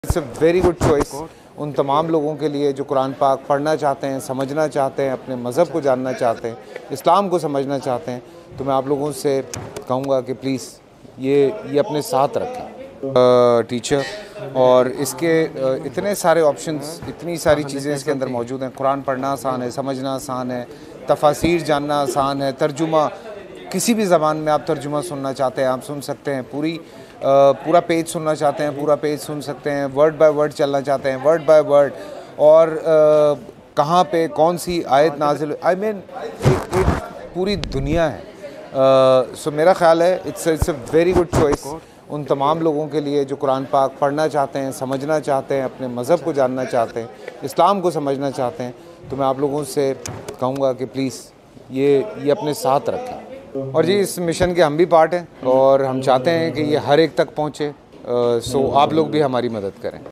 It's a very good choice उन तमाम लोगों के लिए जो कुरान पाक पढ़ना चाहते हैं, समझना चाहते हैं, अपने मज़हब को जानना चाहते हैं, इस्लाम को समझना चाहते हैं। तो मैं आप लोगों से कहूँगा कि प्लीज़ ये अपने साथ रखें टीचर। और इसके इतने सारे ऑप्शंस, इतनी सारी चीज़ें इसके अंदर मौजूद हैं। कुरान पढ़ना आसान है, समझना आसान है, तफासीर जानना आसान है, तर्जुमा किसी भी ज़बान में आप तर्जुमा सुनना चाहते हैं आप सुन सकते हैं। पूरा पेज सुनना चाहते हैं पूरा पेज सुन सकते हैं। वर्ड बाय वर्ड चलना चाहते हैं वर्ड बाय वर्ड। और कहाँ पे कौन सी आयत नाजिल, आई मीन एक पूरी दुनिया है। सो मेरा ख़्याल है it's a very good choice उन तमाम लोगों के लिए जो कुरान पाक पढ़ना चाहते हैं, समझना चाहते हैं, अपने मज़हब को जानना चाहते हैं, इस्लाम को समझना चाहते हैं। तो मैं आप लोगों से कहूँगा कि प्लीज़ ये अपने साथ रखें। और जी इस मिशन के हम भी पार्ट हैं और हम चाहते हैं कि ये हर एक तक पहुँचे। सो आप लोग भी हमारी मदद करें।